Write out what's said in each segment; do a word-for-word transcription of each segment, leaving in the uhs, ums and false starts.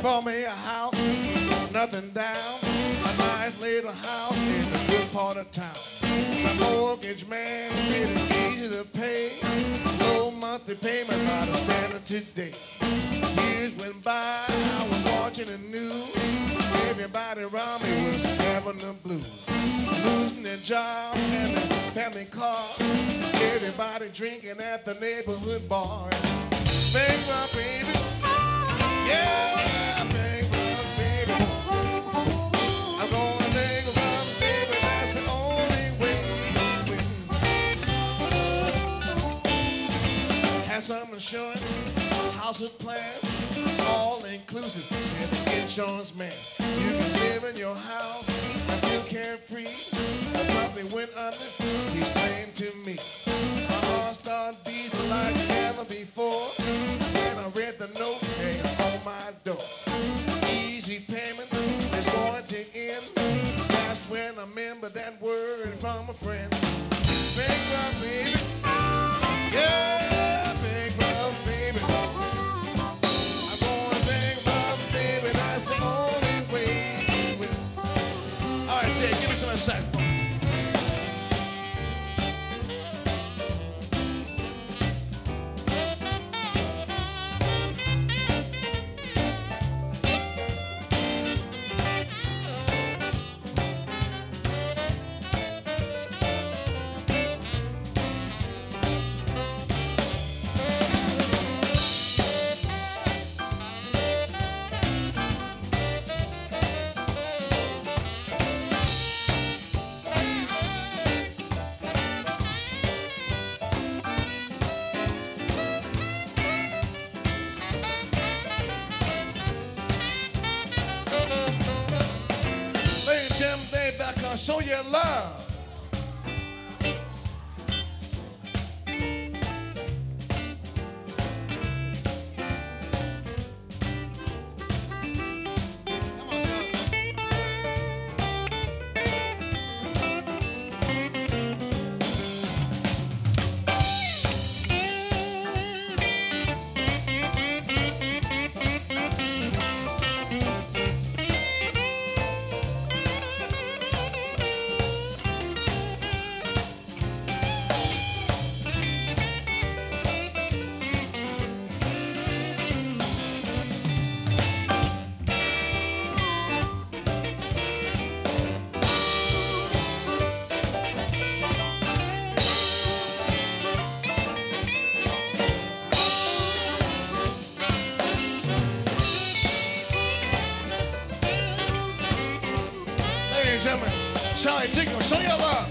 Bought me a house, nothing down. A nice little house in the good part of town. My mortgage man made it easy to pay. Low monthly payment by the standard today. Years went by, I was watching the news. Everybody around me was having the blues. Losing their jobs and their family cars. Everybody drinking at the neighborhood bar. Bankrupt, baby. Yeah, bankrupt, baby. I'm going bankrupt, baby. That's the only way to win. Had some insurance, house with plans, all inclusive, said the insurance man. You can live in your house and feel carefree. The company went under, he explained to me. My heart started beating like never before. When I read the note hanging on my door. Easy payment is going to end. That's when I remember that word from a friend. Bankrupt, baby. Yeah, bankrupt, baby. I'm going bankrupt, baby. That's the only way to win. All right, Dave, give me some of that saxophone. Jim, baby, I can show you love. Gentlemen, Charlie Tingle, show your love.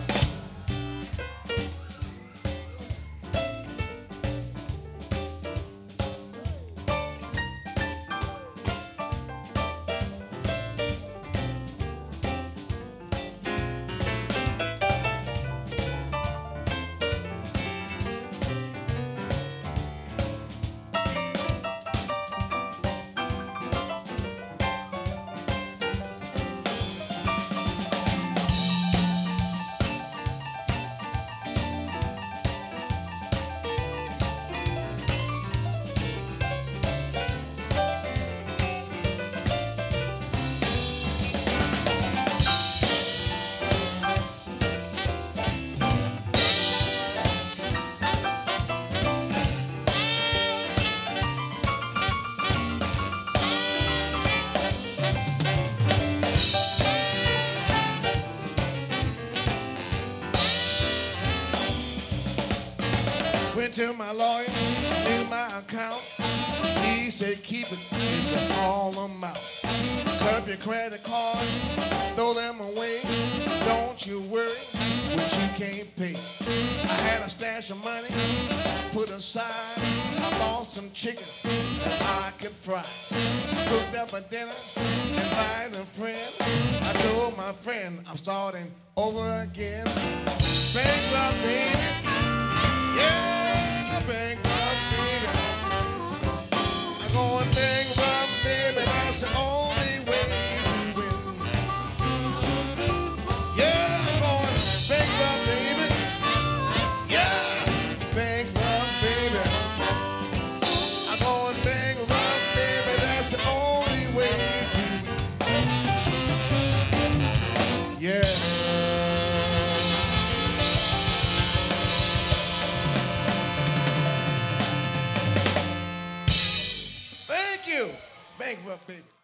Went to my lawyer, knew my account. He said keep it, it's an all amount. Curb your credit cards, throw them away. Don't you worry what you can't pay. I had a stash of money put aside. I bought some chicken that I could fry. Cooked up a dinner, invited a friend. I told my friend I'm starting over again. Bankrupt, baby. Yeah, bankrupt, baby. I'm going bankrupt, baby. That's the only way to win. Yeah, I'm going bankrupt, baby. Yeah, bankrupt, baby. I'm going bankrupt, baby. That's the only way Yeah. Thank you. Bankrupt baby.